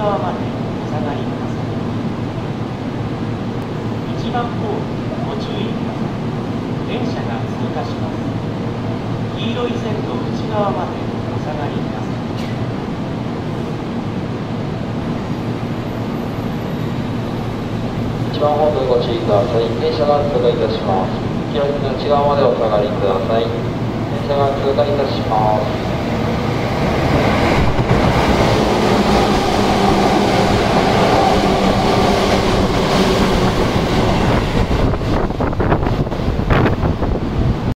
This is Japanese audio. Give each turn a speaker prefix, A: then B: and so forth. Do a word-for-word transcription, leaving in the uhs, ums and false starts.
A: 側までお下がりください。いちばんホールご注意ください。電車が通過します。黄色い線の内側までお下がりください。
B: いちばんホームご注意ください。電車が通過いたします。黄色い線の内側までお下がりください。電車が通過いたします。